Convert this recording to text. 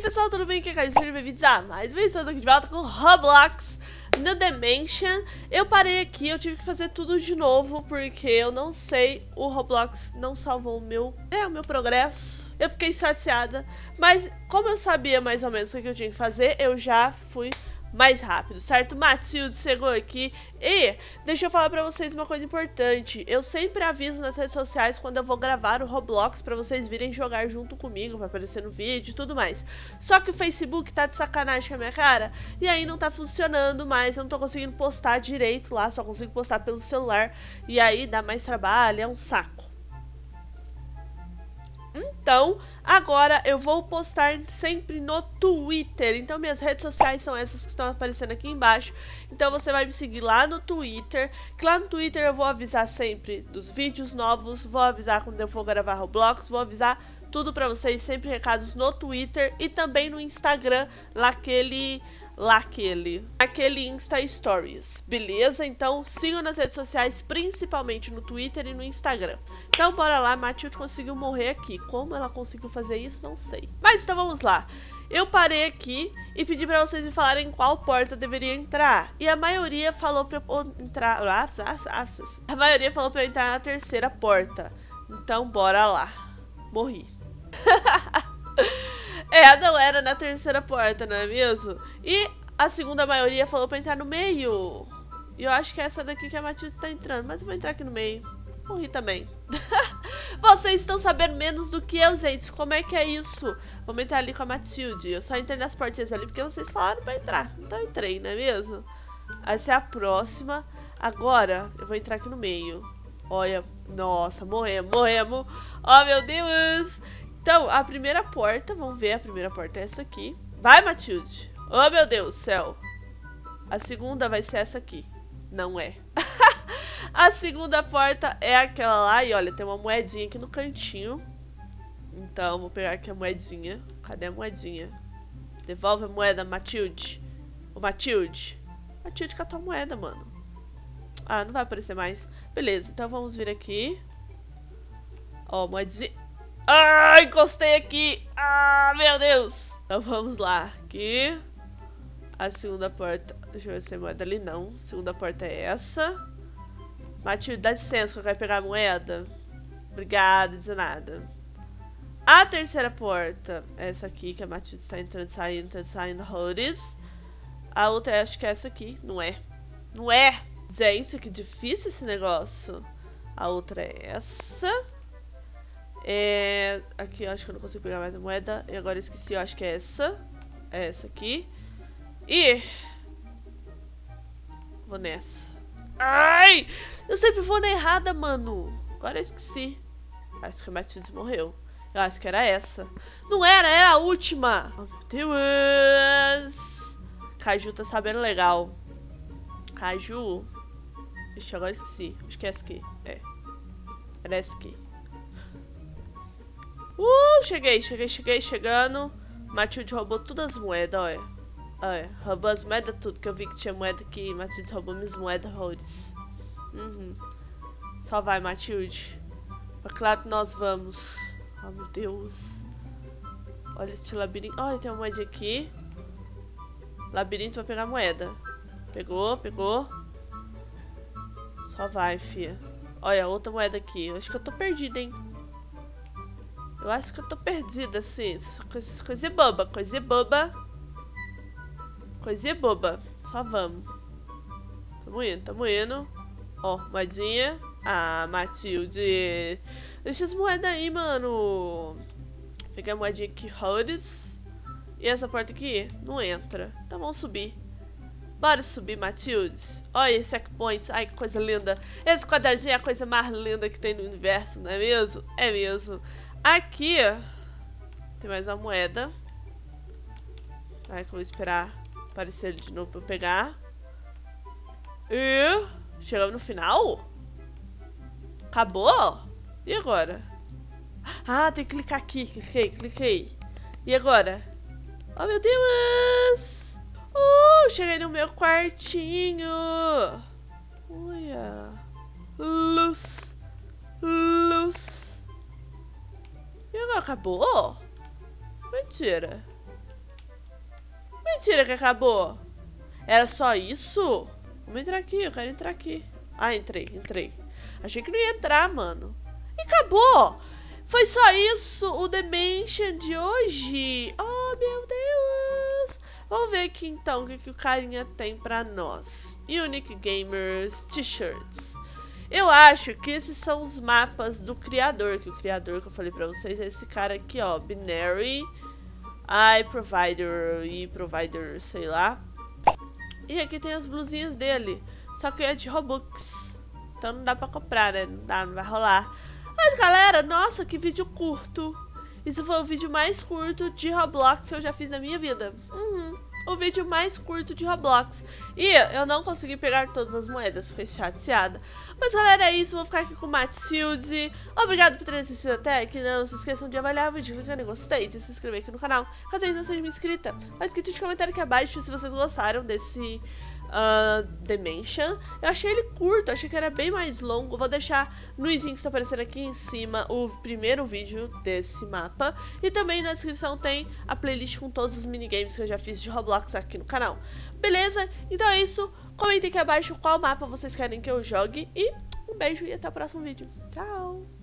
pessoal, tudo bem? Aqui é Caio, sejam bem-vindos a mais uma edição aqui de volta com Roblox No Dimension. Eu parei aqui, eu tive que fazer tudo de novo, porque eu não sei, o Roblox não salvou o meu progresso. Eu fiquei chateada, mas como eu sabia mais ou menos o que eu tinha que fazer, eu já fui mais rápido, certo? Matilde chegou aqui e deixa eu falar pra vocês uma coisa importante. Eu sempre aviso nas redes sociais quando eu vou gravar o Roblox pra vocês virem jogar junto comigo, pra aparecer no vídeo e tudo mais. Só que o Facebook tá de sacanagem com a minha cara e aí não tá funcionando mais, eu não tô conseguindo postar direito lá, só consigo postar pelo celular e aí dá mais trabalho, é um saco. Então, agora eu vou postar sempre no Twitter. Então, minhas redes sociais são essas que estão aparecendo aqui embaixo. Então, você vai me seguir lá no Twitter. Que lá no Twitter eu vou avisar sempre dos vídeos novos. Vou avisar quando eu for gravar Roblox. Vou avisar tudo pra vocês, sempre recados no Twitter. E também no Instagram, aquele Insta Stories, beleza? Então sigam nas redes sociais, principalmente no Twitter e no Instagram. Então bora lá, Matilde conseguiu morrer aqui. Como ela conseguiu fazer isso, não sei. Mas então vamos lá. Eu parei aqui e pedi pra vocês me falarem qual porta eu deveria entrar. E a maioria falou pra eu entrar... A maioria falou pra eu entrar na terceira porta. Então bora lá. Morri. Não era na terceira porta, não é mesmo? E a segunda maioria falou pra entrar no meio. E eu acho que é essa daqui que a Matilde está entrando. Mas eu vou entrar aqui no meio. Morri também. Vocês estão sabendo menos do que eu, gente. Como é que é isso? Vamos entrar ali com a Matilde. Eu só entrei nas portinhas ali porque vocês falaram pra entrar. Então eu entrei, não é mesmo? Essa é a próxima. Agora eu vou entrar aqui no meio. Olha, nossa, morremos. Oh, meu Deus. Então, a primeira porta, vamos ver, a primeira porta é essa aqui. Vai, Matilde. Oh, meu Deus do céu. A segunda vai ser essa aqui. Não é. A segunda porta é aquela lá. E olha, tem uma moedinha aqui no cantinho. Então, vou pegar aqui a moedinha. Cadê a moedinha? Devolve a moeda, Matilde. Ô, Matilde. Matilde, catou a moeda, mano. Ah, não vai aparecer mais. Beleza, então vamos vir aqui. Ó, moedinha. Ah, encostei aqui. Ah, meu Deus. Então vamos lá. Aqui. A segunda porta. Deixa eu ver se tem moeda ali. Não. A segunda porta é essa. Matilde, dá licença que eu quero pegar a moeda. Obrigada, de nada. A terceira porta é essa aqui, que a Matilde está entrando e saindo. Horrores. A outra acho que é essa aqui. Não é. Não é. Gente, que difícil esse negócio. A outra é essa. Aqui eu acho que eu não consigo pegar mais a moeda. E agora eu esqueci, eu acho que é essa. É essa aqui. E vou nessa. Ai! Eu sempre vou na errada, mano. Agora eu esqueci. Acho que a Matilde morreu. Eu acho que era essa. Não era, era a última. Oh, meu Deus. Caju tá sabendo legal. Caju. Ixi, agora eu esqueci. Acho que é essa aqui. É. Era essa aqui. Chegando. Matilde roubou todas as moedas, olha. Olha, roubou as moedas tudo, que eu vi que tinha moeda aqui. Matilde roubou minhas moedas, horrores. Só vai, Matilde. Pra que lado nós vamos? Oh, meu Deus. Olha esse labirinto. Olha, tem uma moedinha aqui. Labirinto pra pegar moeda. Pegou. Só vai, fia. Olha, outra moeda aqui. Eu acho que eu tô perdida, hein? Eu acho que eu tô perdida, assim. Coisa boba. Só vamos. Tamo indo. Ó, moedinha. Ah, Matilde. Deixa as moedas aí, mano. Pegar a moedinha aqui, Horrors. E essa porta aqui não entra. Então vamos subir. Bora subir, Matilde. Olha esse checkpoint. Ai, que coisa linda. Esse quadradinho é a coisa mais linda que tem no universo, não é mesmo? É mesmo. Aqui tem mais uma moeda. Ai, que eu vou esperar aparecer ele de novo pra eu pegar. E chegamos no final? Acabou? E agora? Ah, tem que clicar aqui. Cliquei. E agora? Oh, meu Deus! Cheguei no meu quartinho. Olha. Luz. E agora acabou? Mentira. Mentira que acabou. Era só isso? Vamos entrar aqui, eu quero entrar aqui. Ah, entrei. Achei que não ia entrar, mano. E acabou! Foi só isso o Dimension de hoje. Oh, meu Deus! Vamos ver aqui então o que o carinha tem pra nós. Unique Gamers T-shirts. Eu acho que esses são os mapas do criador. Que o criador que eu falei pra vocês é esse cara aqui, ó. Binary Provider, sei lá. E aqui tem as blusinhas dele. Só que é de Robux. Então não dá pra comprar, né? Não vai rolar. Mas galera, nossa, que vídeo curto. Isso foi o vídeo mais curto de Roblox que eu já fiz na minha vida. O vídeo mais curto de Roblox. E eu não consegui pegar todas as moedas, fiquei chateada. Mas galera, é isso, vou ficar aqui com o Matilde. Obrigado por terem assistido até aqui. Não se esqueçam de avaliar o vídeo, clicando em gostei, de se inscrever aqui no canal, caso ainda não seja inscrita. Faz escrito de comentário aqui abaixo se vocês gostaram desse Dimension. Eu achei ele curto, achei que era bem mais longo. Vou deixar no izinho que está aparecendo aqui em cima o primeiro vídeo desse mapa. E também na descrição tem a playlist com todos os minigames que eu já fiz de Roblox aqui no canal. Beleza? Então é isso. Comentem aqui abaixo qual mapa vocês querem que eu jogue. E um beijo e até o próximo vídeo. Tchau!